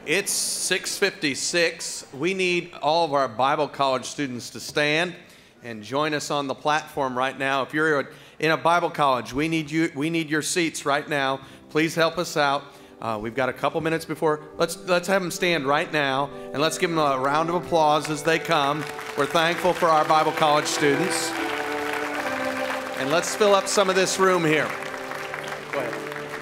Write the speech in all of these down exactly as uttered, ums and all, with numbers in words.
It's six fifty-six. We need all of our Bible college students to stand and join us on the platform right now. If you're in a Bible college, we need you. We need your seats right now. Please help us out. Uh, we've got a couple minutes before. Let's let's have them stand right now, and let's give them a round of applause as they come. We're thankful for our Bible college students. And let's fill up some of this room here. Go ahead.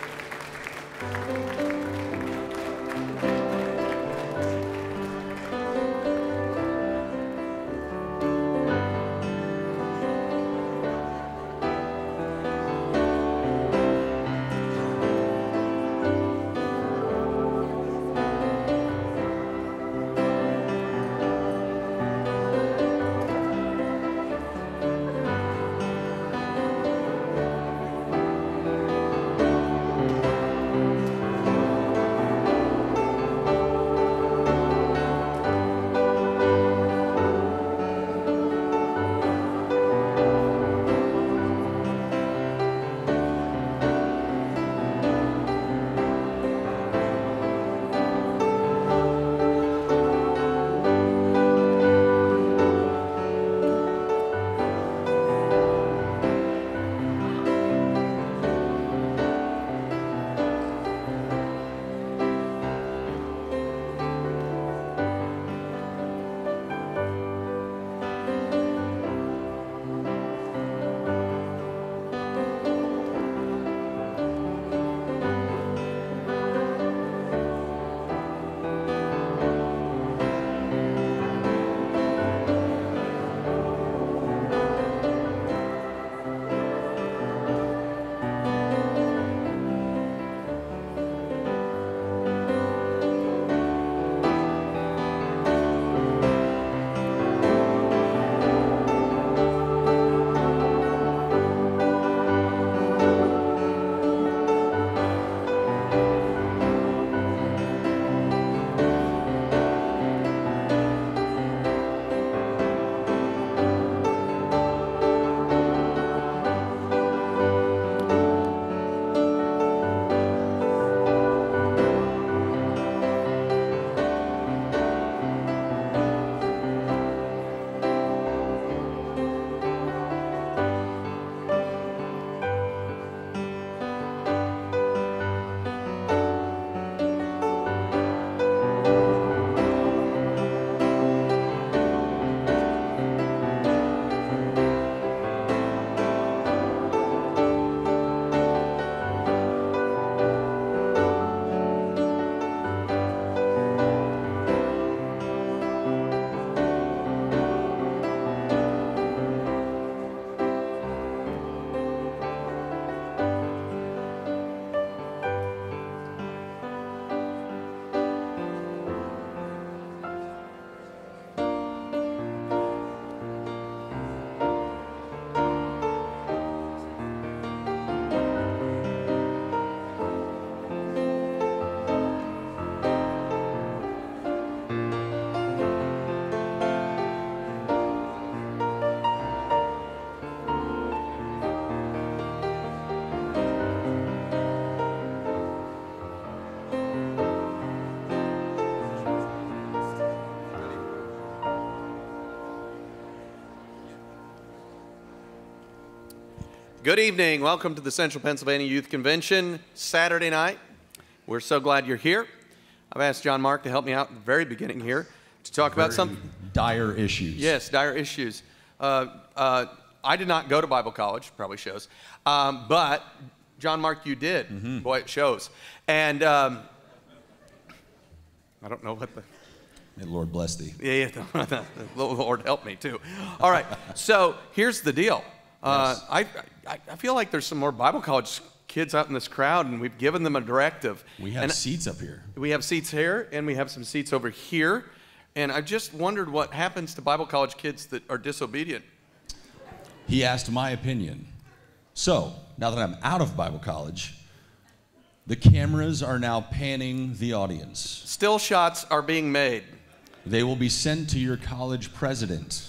Good evening. Welcome to the Central Pennsylvania Youth Convention, Saturday night. We're so glad you're here. I've asked John Mark to help me out at the very beginning here to talk Very about some dire issues. Yes, dire issues. Uh, uh, I did not go to Bible college, probably shows, um, but John Mark, you did. Mm-hmm. Boy, it shows. And um, I don't know what the... May the Lord bless thee. Yeah, yeah, the Lord help me too. All right, so here's the deal. Uh, Yes. I, I I feel like there's some more Bible college kids out in this crowd, and we've given them a directive. We have and seats up here. We have seats here, and we have some seats over here. And I just wondered what happens to Bible college kids that are disobedient. He asked my opinion. So, now that I'm out of Bible college, the cameras are now panning the audience. Still shots are being made. They will be sent to your college president.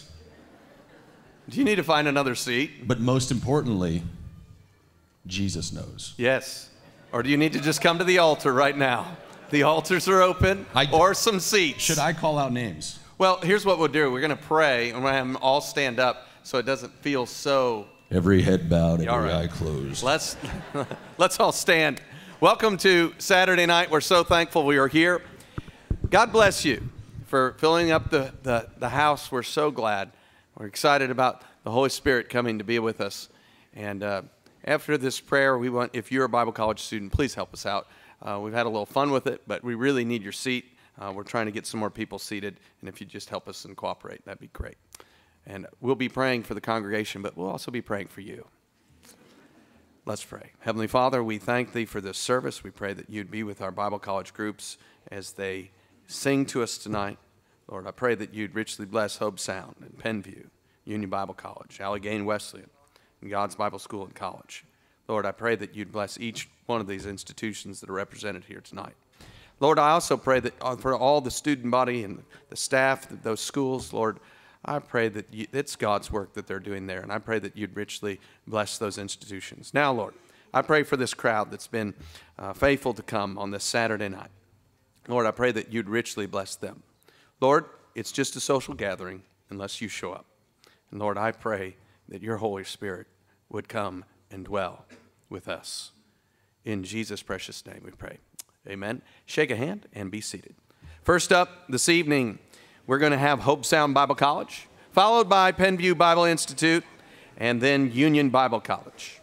Do you need to find another seat? But most importantly, Jesus knows. Yes. Or do you need to just come to the altar right now? The altars are open, I, or some seats. Should I call out names? Well, here's what we'll do. We're going to pray, and we're going to have them all stand up so it doesn't feel so... Every head bowed, every right. eye closed. Let's, let's all stand. Welcome to Saturday night. We're so thankful we are here. God bless you for filling up the, the, the house. We're so glad. We're excited about the Holy Spirit coming to be with us. And uh, after this prayer, we want, if you're a Bible college student, please help us out. Uh, we've had a little fun with it, but we really need your seat. Uh, we're trying to get some more people seated, and if you just help us and cooperate, that'd be great. And we'll be praying for the congregation, but we'll also be praying for you. Let's pray. Heavenly Father, we thank Thee for this service. We pray that You'd be with our Bible college groups as they sing to us tonight. Lord, I pray that You'd richly bless Hope Sound and Penview, Union Bible College, Allegheny Wesleyan, and God's Bible School and College. Lord, I pray that You'd bless each one of these institutions that are represented here tonight. Lord, I also pray that for all the student body and the staff of those schools, Lord, I pray that you, it's God's work that they're doing there, and I pray that You'd richly bless those institutions. Now, Lord, I pray for this crowd that's been uh, faithful to come on this Saturday night. Lord, I pray that You'd richly bless them. Lord, it's just a social gathering unless You show up. And Lord, I pray that Your Holy Spirit would come and dwell with us. In Jesus' precious name we pray. Amen. Shake a hand and be seated. First up this evening, we're going to have Hope Sound Bible College, followed by Penview Bible Institute, and then Union Bible College.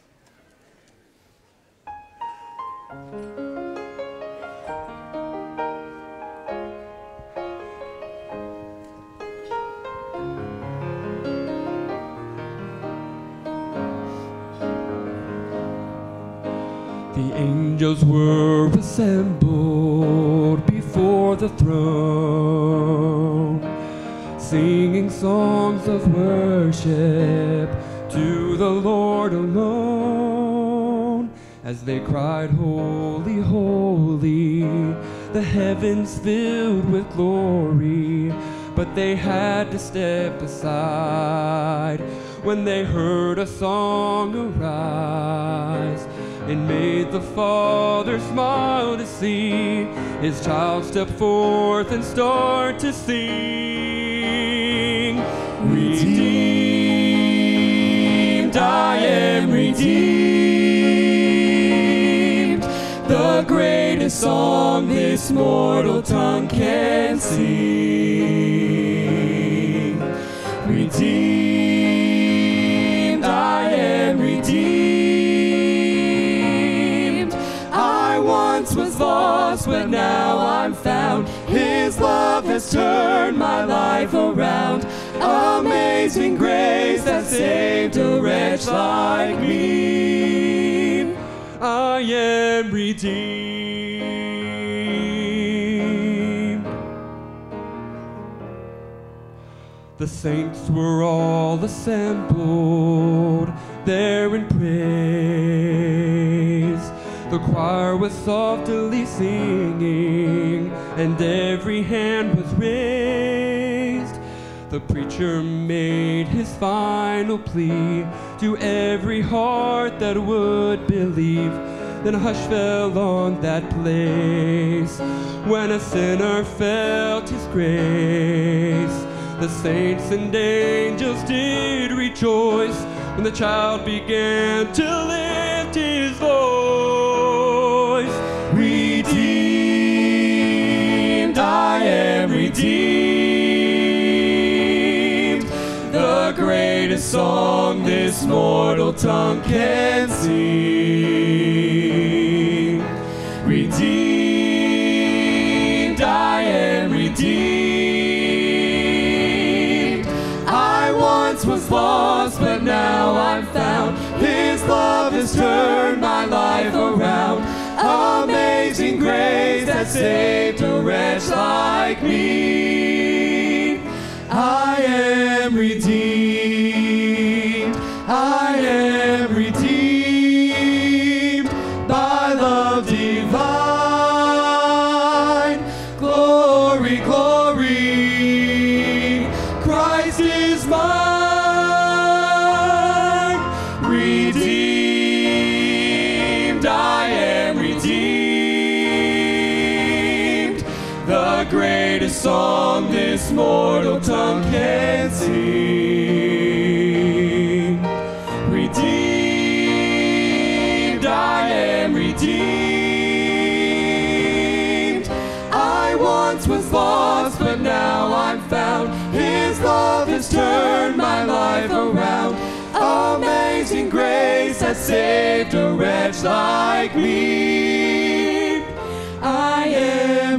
The angels were assembled before the throne, singing songs of worship to the Lord alone. As they cried, holy, holy, the heavens filled with glory. But they had to step aside when they heard a song arise. It made the Father smile to see His child step forth and start to sing. Redeemed, I am redeemed. The greatest song this mortal tongue can sing. Redeemed, I am redeemed. Was lost, but now I'm found. His love has turned my life around. Amazing grace that saved a wretch like me. I am redeemed. The saints were all assembled there in praise. The choir was softly singing, and every hand was raised. The preacher made his final plea to every heart that would believe. Then a hush fell on that place when a sinner felt His grace. The saints and angels did rejoice when the child began to lift his voice. Redeemed, I am redeemed. The greatest song this mortal tongue can sing. Redeemed, I am redeemed. I once was lost, but now I'm found. His love has turned my life around. Amazing grace that saved a wretch like me. I am redeemed. I am redeemed by love divine. Glory, glory. Christ is mine. Redeemed, I am redeemed. song this mortal tongue can sing. Redeemed, I am redeemed. I once was lost, but now I'm found. His love has turned my life around. Amazing grace has saved a wretch like me. I am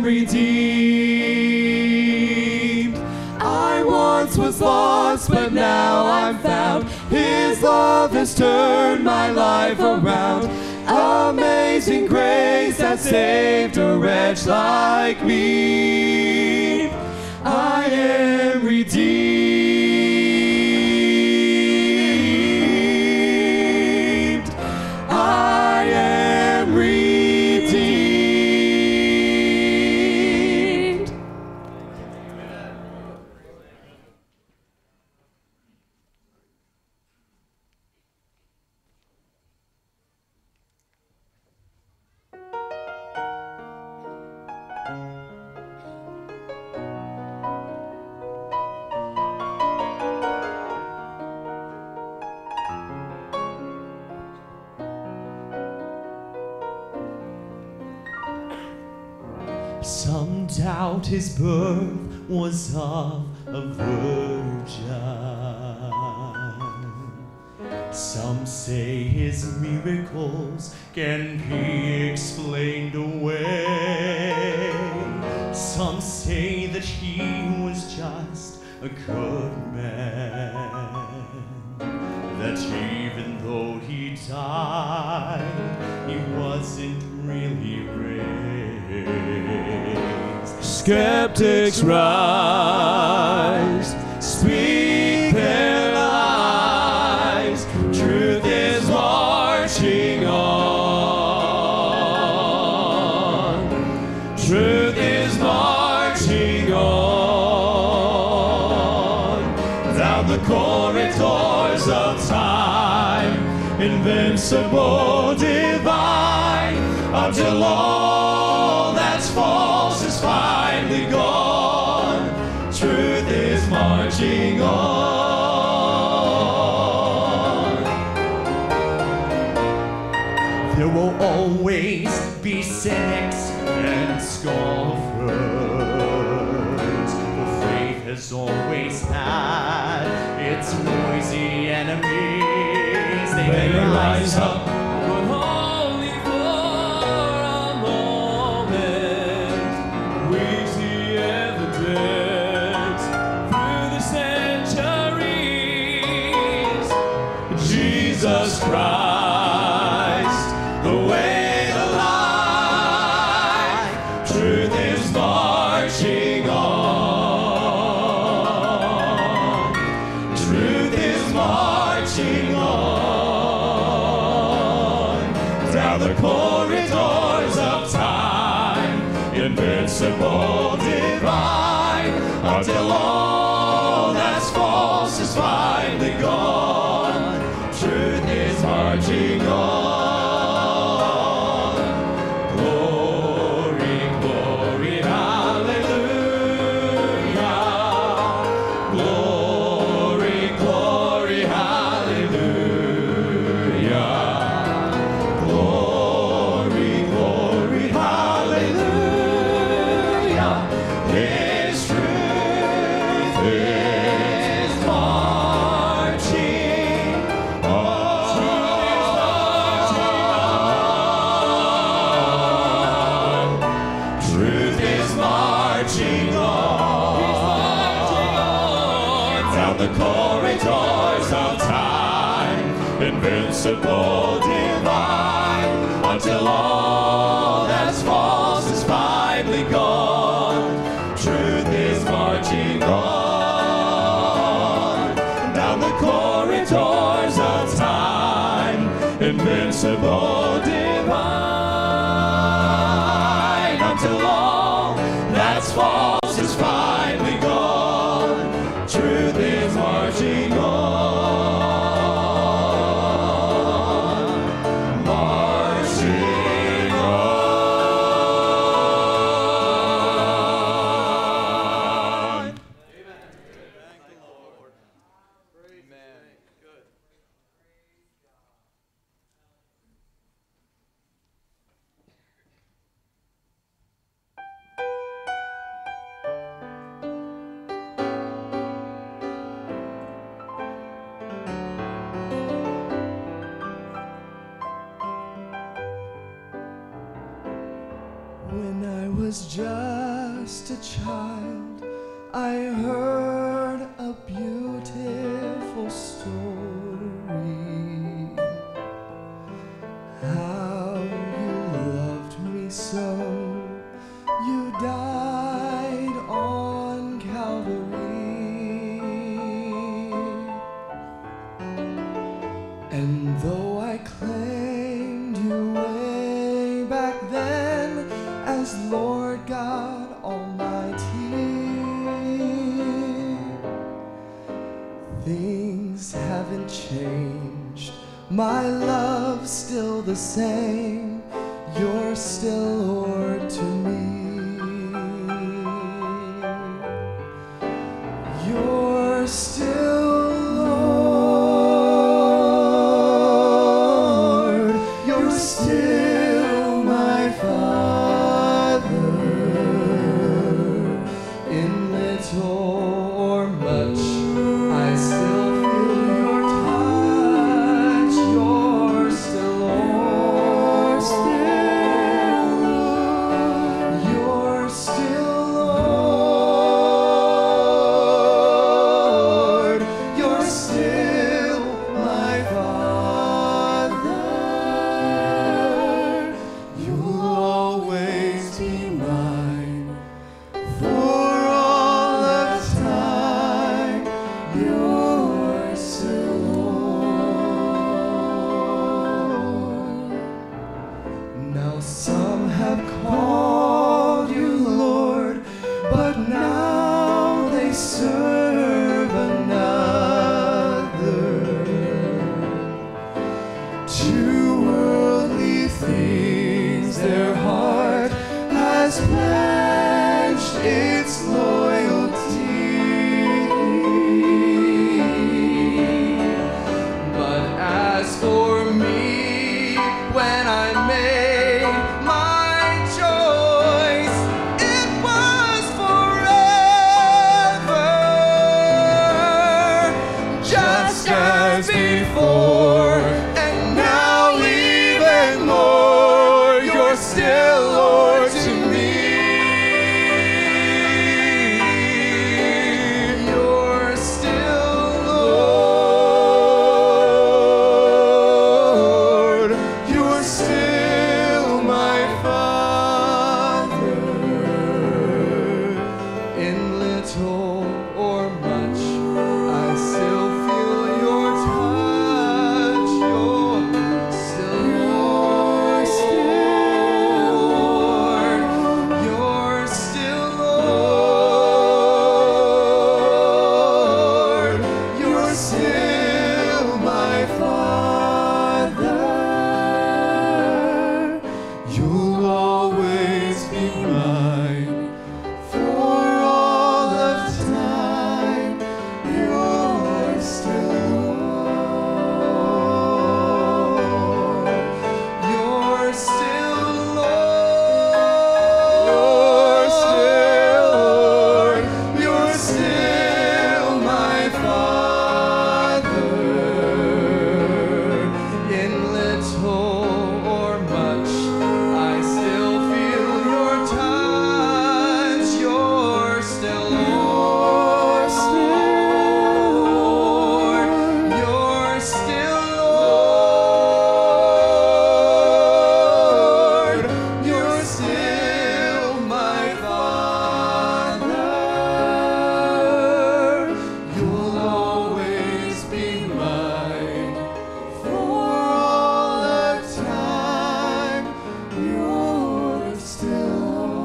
redeemed. I once was lost, but now I'm found. His love has turned my life around. Amazing grace has saved a wretch like me. I am redeemed. I am redeemed. Some doubt his birth was of a virgin. Some say his miracles can be explained away. Some say that he was just a good man, that even though he died, he wasn't really raised. Skeptics rise, speak their lies. Truth is marching on. Truth is marching on down the corridors of time, invincible, divine, until all that's false is finally gone. Truth is marching on. There will always be cynics and scoffers, but faith has always had its noisy enemies. They may rise up, but only for a moment. We see evidence through the centuries. Jesus Christ, the way, the light. Truth is marching on. Truth is marching on down the corridors of time, invincible, divine, until all that's false is finally gone. Truth is marching on. Glory, glory, hallelujah. Glory, glory, hallelujah. Glory, glory, hallelujah. His truth is marching on. Truth is marching on down the corridors of time, invincible, divine, until all that's false is finally gone. Truth is marching on down the corridors of time, invincible, divine, until all that's false is finally gone. Truth is marching on, marching on. just a child, I heard a beautiful story. How you loved me so, you died on Calvary. And though I claimed you way back then as Lord God Almighty, things haven't changed. My love's still the same. You're still Lord to me. You're still Lord. You're still my Father. In little or much, I still feel your touch. You're still Lord. You're still Lord. You're still my Father. You'll always be mine for all of time. You're still Lord. Now some have called you Lord, but now they serve another. To worldly things their heart has pledged its loyalty. But as for me, when I made my choice, it was forever, just as before, and now even more. You're still Lord to me. You're still Lord. You're still my Father. In little or much, I still feel your touch. You're still Lord. You're still Lord. You're still my Father. You'll always be mine for all of time. You're still Lord. You're still Lord. You're still Lord. You're still my Father. In little or much, I still feel your touch. You're still Lord. You're still Lord. You're still my Father. You'll always be mine for all of time. You're still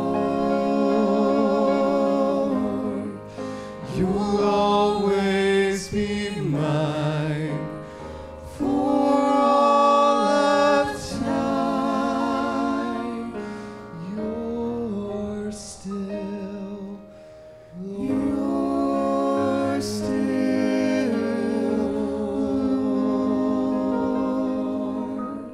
Lord. You'll always be mine for all of time. You're still, you're still Lord.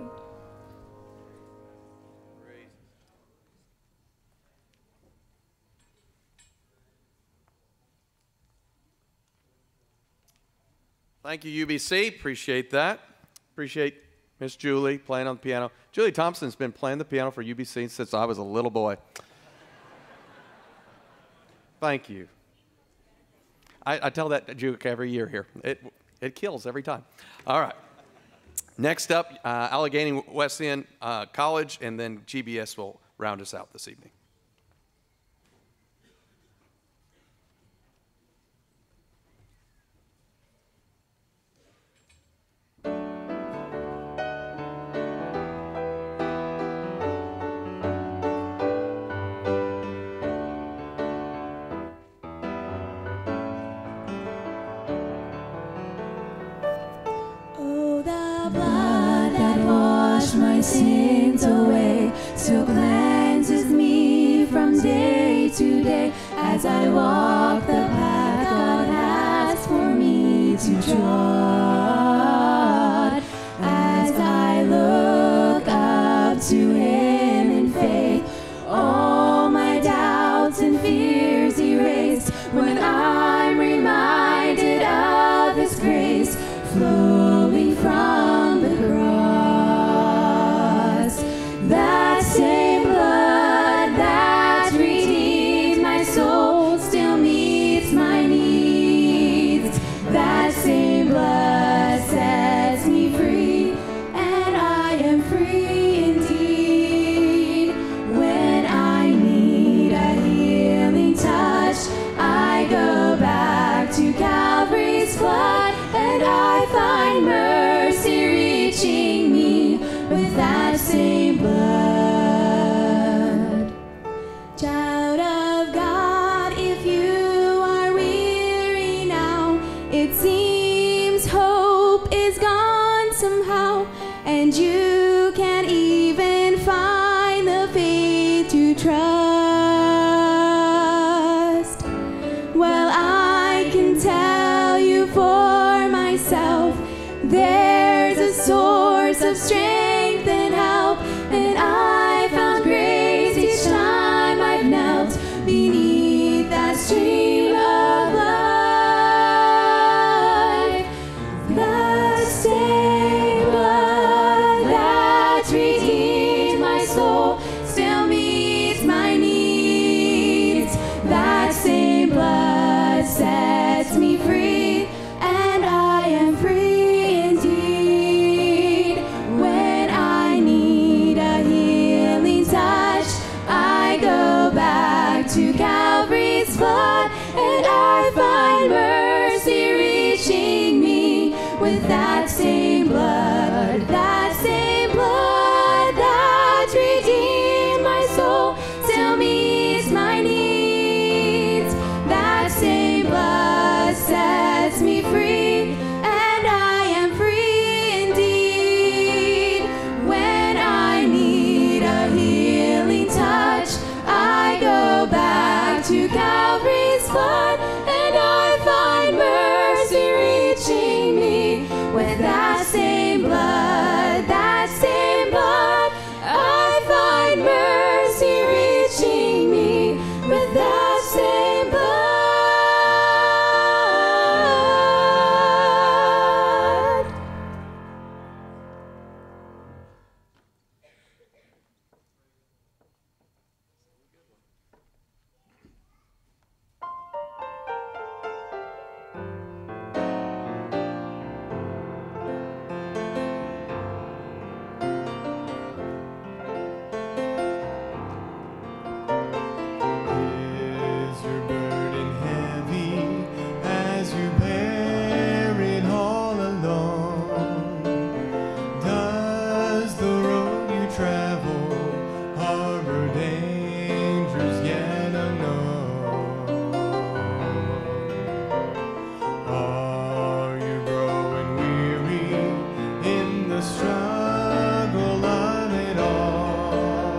Thank you, U B C. Appreciate that. Appreciate Miss Julie playing on the piano. Julie Thompson's been playing the piano for U B C since I was a little boy. Thank you. I, I tell that joke every year here. It, it kills every time. All right. Next up, uh, Allegheny Wesleyan uh, College, and then G B S will round us out this evening. My sins away, still cleanses me from day to day, as I walk the path God has for me to trod. As I look up to Him in faith, all my doubts and fears erased, when I'm reminded of His grace flowing from the cross. That same blood that redeemed my soul still meets my needs. That same blood sets me free, and I am free indeed. When I need a healing touch, I go back to Calvary's flood, and I find mercy reaching me with that same blood. Child of God, if you are weary now, it seems hope is gone somehow, and you can't even find the faith to trust. Well, I can tell you for myself, there's a source of strength and help, and I found grace each time I've knelt beneath that stream of life. The same blood that redeemed my soul still meets my needs. That same blood sets me free, and I am free indeed. When I need a healing touch, I go back to Calvary's flood, and I find mercy reaching me with that same blood. That same blood that redeemed my soul still meets my needs. That same blood sets me free, and I am free indeed. When I need a healing touch, I go back to Calvary's flood, and I find mercy reaching me with that same blood. That same blood, I find mercy reaching me with that same blood. Is your burden heavy as you bear it all alone? Does the road you travel harbor dangers yet unknown? Are you growing weary in the struggle of it all?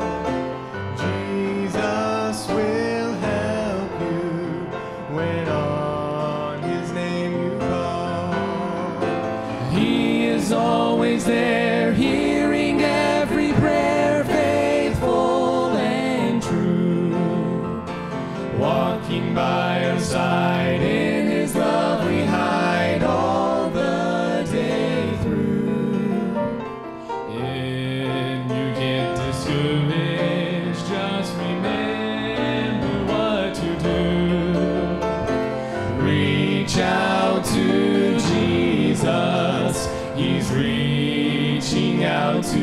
Jesus will help you when on His name you call. He is always there, hearing every prayer, faithful and true. Walking by our side, in His love we hide all the day through. When you get discouraged, just remember what to do. to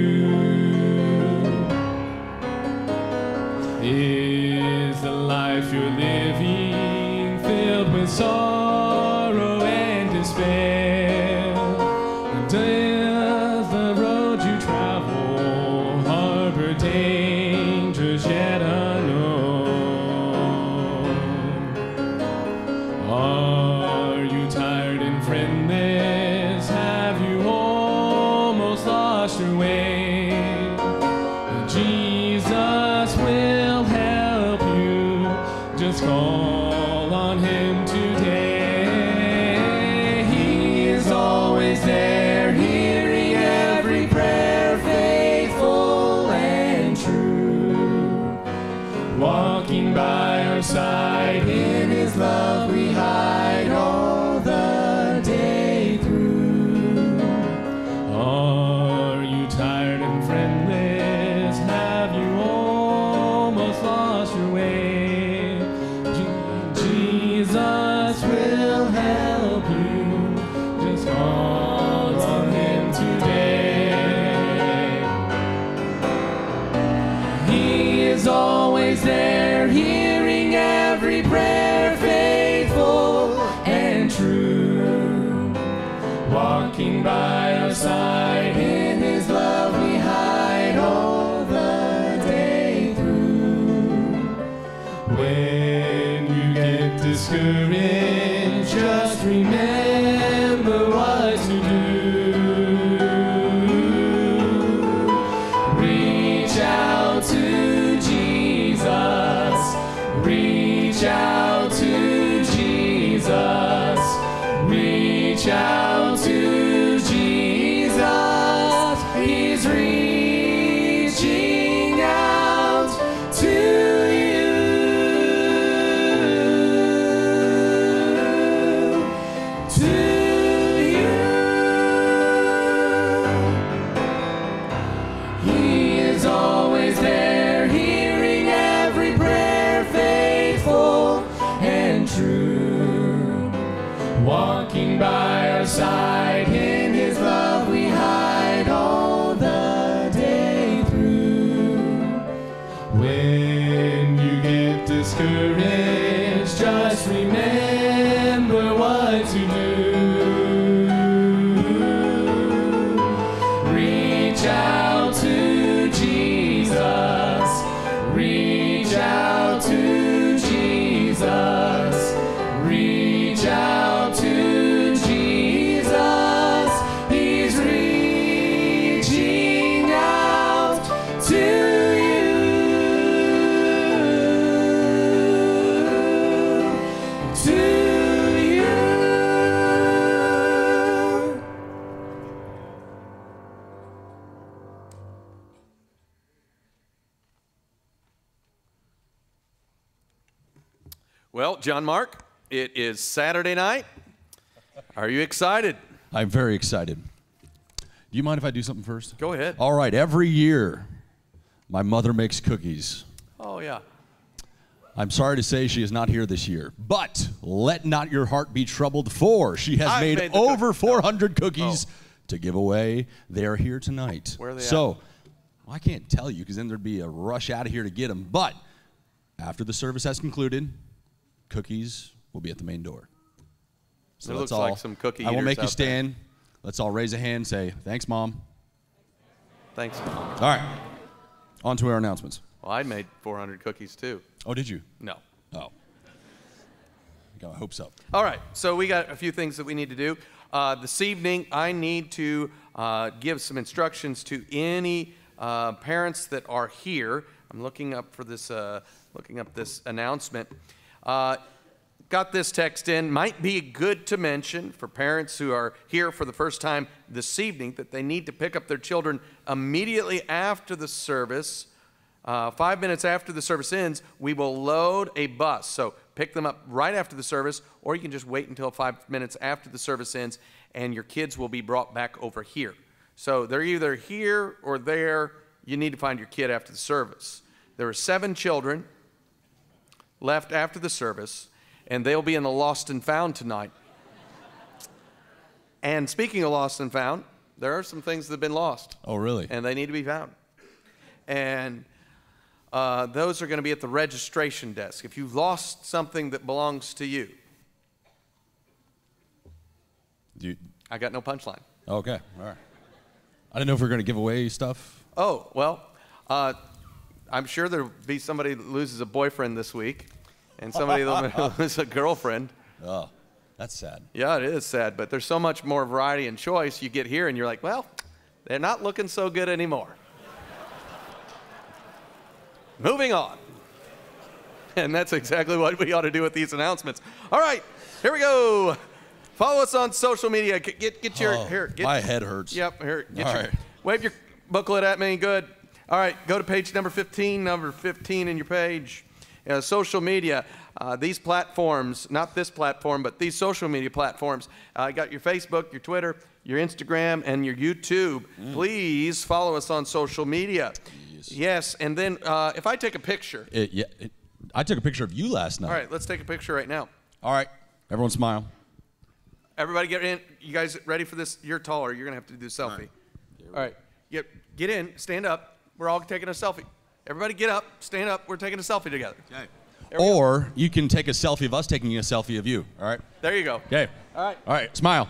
you. Is the life you're living filled with sorrow and despair? And does the road you travel harbor dangers yet unknown? Are you tired and friendless? Have you almost lost your way? Jesus will help you. Just call on him today. He is always there, hearing every prayer, faithful and true. Walking by our side, in his love we hide all the day through. Are you tired and friendless? Have you almost lost your way? Je- Jesus will help you. Just call on him today. He is always there, hearing every prayer, faithful and true. Walking by our side, in his love we hide all the day through. When you get discouraged, just remember what to do. Reach out to Jesus. Reach out to Jesus. Reach out to Jesus. He's reaching out to you. To you. He is always there, hearing every prayer, faithful and true. Walking by our side, in his love we hide all the day through. When you get discouraged, just remember what to do. Reach out to Jesus. Reach out to Jesus. Reach out to Jesus. He's reaching out to you. To you. Well, John Mark, it is Saturday night. Are you excited? I'm very excited. Do you mind if I do something first? Go ahead. All right, every year, my mother makes cookies. Oh, yeah. I'm sorry to say she is not here this year, but let not your heart be troubled, for she has I've made, made the over cook- four hundred cookies Oh. to give away. They are here tonight. Where are they so, well, I can't tell you because then there'd be a rush out of here to get them. But after the service has concluded, cookies will be at the main door. So There let's looks all, like some cookie I will eaters make you out there. stand. Let's all raise a hand and say, thanks, Mom. Thanks, Mom. All right, on to our announcements. Well, I made four hundred cookies too. Oh, did you? No. Oh. Got my hopes up. All right, so we got a few things that we need to do. Uh, this evening, I need to uh, give some instructions to any uh, parents that are here. I'm looking up for this, uh, looking up this announcement. Uh, got this text in. Might be good to mention for parents who are here for the first time this evening that they need to pick up their children immediately after the service. Uh, five minutes after the service ends, we will load a bus. So pick them up right after the service, or you can just wait until five minutes after the service ends, and your kids will be brought back over here. So they're either here or there. You need to find your kid after the service. There are seven children left after the service, and they'll be in the Lost and Found tonight. And speaking of Lost and Found, There are some things that have been lost. Oh, really? And they need to be found. And uh, those are going to be at the registration desk. If you've lost something that belongs to you, Do you, I got no punchline. okay, all right. I didn't know if we were going to give away stuff. Oh, well, uh, I'm sure there'll be somebody that loses a boyfriend this week and somebody that'll lose a girlfriend. Oh, that's sad. Yeah, it is sad, but there's so much more variety and choice. You get here and you're like, well, they're not looking so good anymore. Moving on. And that's exactly what we ought to do with these announcements. All right, here we go. Follow us on social media. Get get, get your Oh, here. Get, my head hurts. Yep, here. Get All your, right. Wave your booklet at me. Good. All right, go to page number fifteen. Number fifteen in your page. Uh, social media. Uh, these platforms, not this platform, but these social media platforms. I uh, got your Facebook, your Twitter, your Instagram, and your YouTube. Mm. Please follow us on social media. Yes, yes and then uh, if I take a picture. It, yeah, it, I took a picture of you last night. All right, let's take a picture right now. All right, everyone smile. Everybody get in. You guys ready for this? You're taller. You're going to have to do the selfie. All right, All right. Get, get in. Stand up. We're all taking a selfie. Everybody get up. Stand up. We're taking a selfie together. Okay. Or go. You can take a selfie of us taking a selfie of you. All right? There you go. Okay. All right. All right. Smile.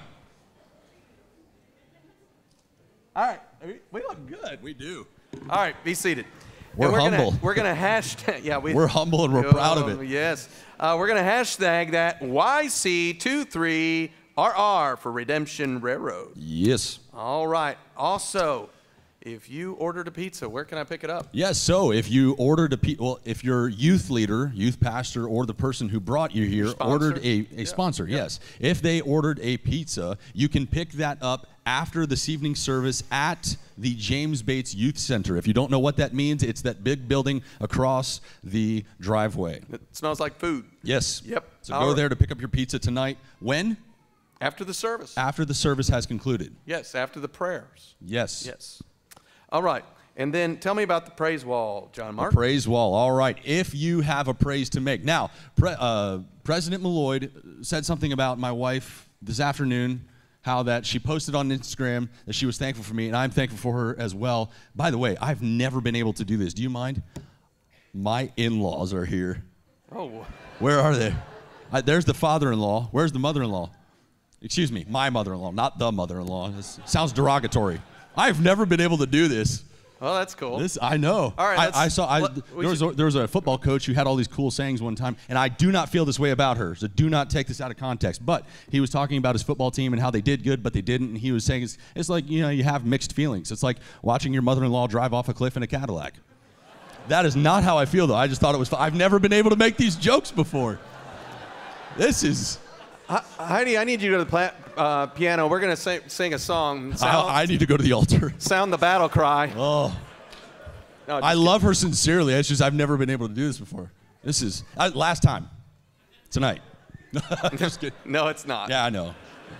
All right. We look good. We do. All right. Be seated. We're, we're humble. Gonna, we're going to hashtag. Yeah, we, we're humble and we're oh, proud of it. Yes. Uh, we're going to hashtag that Y C twenty-three R R for Redemption Railroad. Yes. All right. Also, if you ordered a pizza, where can I pick it up? Yes, so if you ordered a pizza, well, if your youth leader, youth pastor, or the person who brought you here ordered a, a yeah. sponsor, yeah. yes. If they ordered a pizza, you can pick that up after this evening service at the James Bates Youth Center. If you don't know what that means, it's that big building across the driveway. It smells like food. Yes. Yep. So All go right. there to pick up your pizza tonight. When? After the service. After the service has concluded. Yes, after the prayers. Yes. Yes. All right. And then tell me about the praise wall, John Mark. The praise wall. All right. If you have a praise to make. Now, Pre uh, President Malloyd said something about my wife this afternoon, how that she posted on Instagram that she was thankful for me, and I'm thankful for her as well. By the way, I've never been able to do this. Do you mind? My in-laws are here. Oh. Where are they? Uh, there's the father-in-law. Where's the mother-in-law? Excuse me, my mother-in-law, not the mother-in-law. This sounds derogatory. I've never been able to do this. Oh, that's cool. This I know. All right, I, I saw. I, let, there was a, there was a football coach who had all these cool sayings one time, and I do not feel this way about her. So do not take this out of context. But he was talking about his football team and how they did good, but they didn't. And he was saying it's, it's like you know you have mixed feelings. It's like watching your mother-in-law drive off a cliff in a Cadillac. That is not how I feel, though. I just thought it was fun. I've never been able to make these jokes before. This is. Heidi, I need you to go to the pla uh, piano. We're going to sing, sing a song. Sound, I, I need to go to the altar. Sound the battle cry. Oh. No, I love her sincerely. It's just I've never been able to do this before. This is uh, last time. Tonight. Just kidding. No, it's not. Yeah, I know.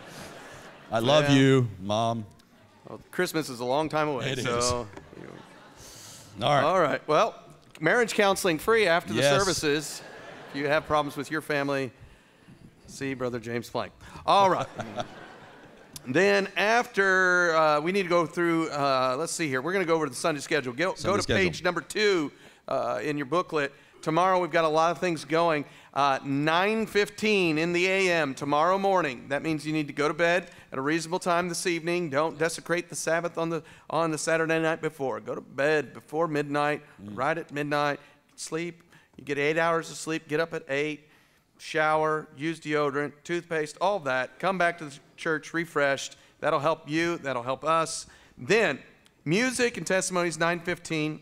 I love yeah. you, Mom. Well, Christmas is a long time away. It so. is. All right. All right. Well, marriage counseling free after the yes. services. If you have problems with your family, see Brother James Flank. All right. Then after, uh, we need to go through, uh, let's see here. We're going to go over to the Sunday schedule. Go, Sunday go to schedule. page number two uh, in your booklet. Tomorrow we've got a lot of things going. Uh, nine fifteen in the a m tomorrow morning. That means you need to go to bed at a reasonable time this evening. Don't desecrate the Sabbath on the, on the Saturday night before. Go to bed before midnight, mm. right at midnight. Sleep. You get eight hours of sleep. Get up at eight. Shower, use deodorant, toothpaste, all of that. Come back to the church refreshed. That'll help you. That'll help us. Then, music and testimonies, nine fifteen.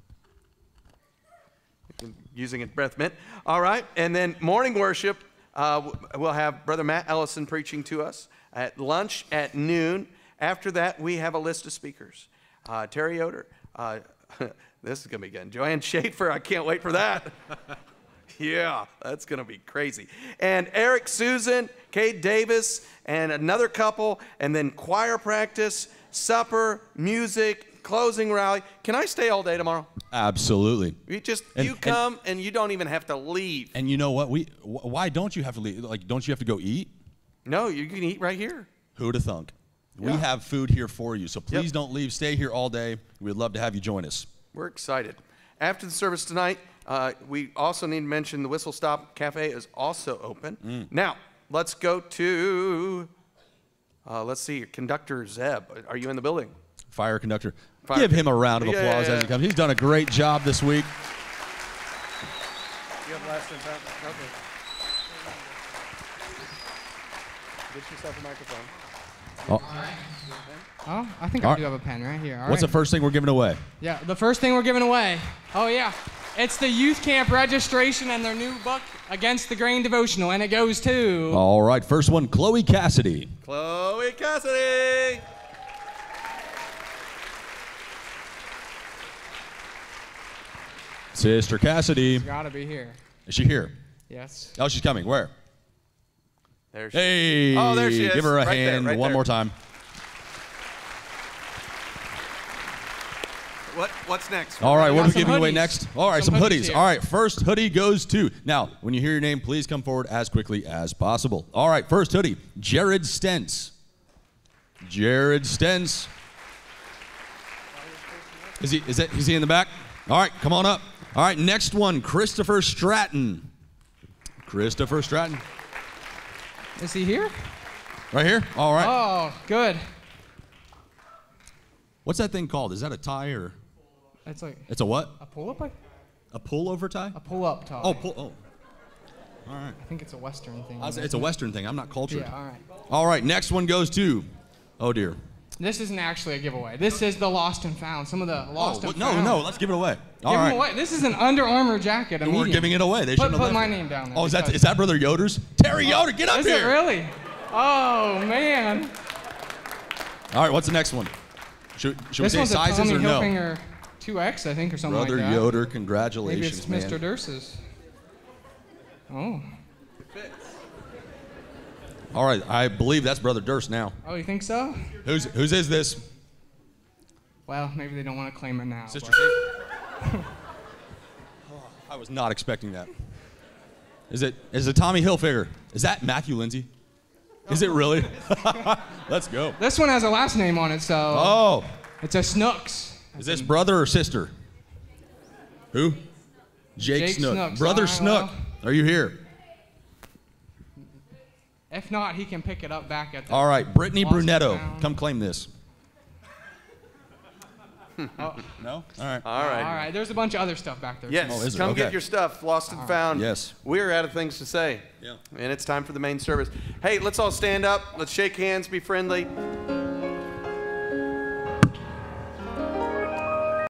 Using a breath mint. All right. And then morning worship, uh, we'll have Brother Matt Ellison preaching to us at lunch at noon. After that, we have a list of speakers. Uh, Terry Yoder. Uh, this is going to be good. Joanne Schaefer. I can't wait for that. Yeah, that's going to be crazy. And Eric Susan, Kate Davis, and another couple, and then choir practice, supper, music, closing rally. Can I stay all day tomorrow? Absolutely. You just And- you come and, you don't even have to leave. And you know what? We wh- why don't you have to leave? Like, don't you have to go eat? No, you can eat right here. Who'd have thunk? We Yeah. have food here for you, so please Yep. don't leave. Stay here all day. We'd love to have you join us. We're excited. After the service tonight, uh, we also need to mention the Whistle Stop Cafe is also open. Mm. Now, let's go to, uh, let's see, conductor Zeb. Are you in the building? Fire conductor. Fire Give him a round of Yeah, applause yeah, as he yeah. comes. He's done a great job this week. You have last name, okay. Get yourself a microphone. Oh, Oh, I think All I right. do have a pen right here. All what's right. the first thing we're giving away? Yeah, the first thing we're giving away. Oh, yeah. It's the youth camp registration and their new book, Against the Grain Devotional, and it goes to... All right, first one, Chloe Cassidy. Chloe Cassidy. Sister Cassidy. Gotta be here. Is she here? Yes. Oh, she's coming. Where? There she Hey. Oh, there she is. Give her a Right there, hand right one there. more time. What, what's next? All right, We what got are we some giving away hoodies. next? All right, some, Some hoodies hoodies. here. All right, first hoodie goes to. Now, when you hear your name, please come forward as quickly as possible. All right, first hoodie, Jared Stentz. Jared Stentz. Is he, is, that, is he in the back? All right, come on up. All right, next one, Christopher Stratton. Christopher Stratton. Is he here? Right here? All right. Oh, good. What's that thing called? Is that a tie or? It's like It's a what? a pull-up? I- A pullover tie? A pull-up tie. Oh, pull. Oh. All right. I think it's a Western thing. I was- It's a Western thing. I'm not cultured. Yeah, all right. All right, next one goes to. Oh dear. This isn't actually a giveaway. This is the Lost and Found. Some of the Lost Oh, and no, Found. no, let's give it away. All Give right. them away. This is an Under Armour jacket. A And we're medium. giving it away. They Put, shouldn't have put left my it. name down there. Oh, is that because- is that Brother Yoder's? Terry Yoder, get up Is here. it really? Oh, man. All right, what's the next one? Should, should we This say one's a sizes Tommy or no? Hilfiger two X, I think, or something Brother like that. Yoder, Maybe congratulations, it's man. Mister Durse's. Oh. All right, I believe that's Brother Durst now. Oh, you think so? Who's whose is this? Well, maybe they don't want to claim it now. Sister but- Kate? I was not expecting that. Is it is it Tommy Hilfiger? Is that Matthew Lindsay? Is it really? Let's go. This one has a last name on it, so Oh, it's a Snooks. is this brother or sister? Who? Jake, Jake Snook. Snooks. Brother All right, Snook. Are you here? If not, he can pick it up back at the... All right, Brittany Lost and Brunetto. Found. Come claim this. Oh, No? All right. All right. all right, there's a bunch of other stuff back there. Yes, Oh, is it? come Okay. get your stuff, lost and found. Yes. We're out of things to say. Yeah. And it's time for the main service. Hey, let's all stand up. Let's shake hands, be friendly.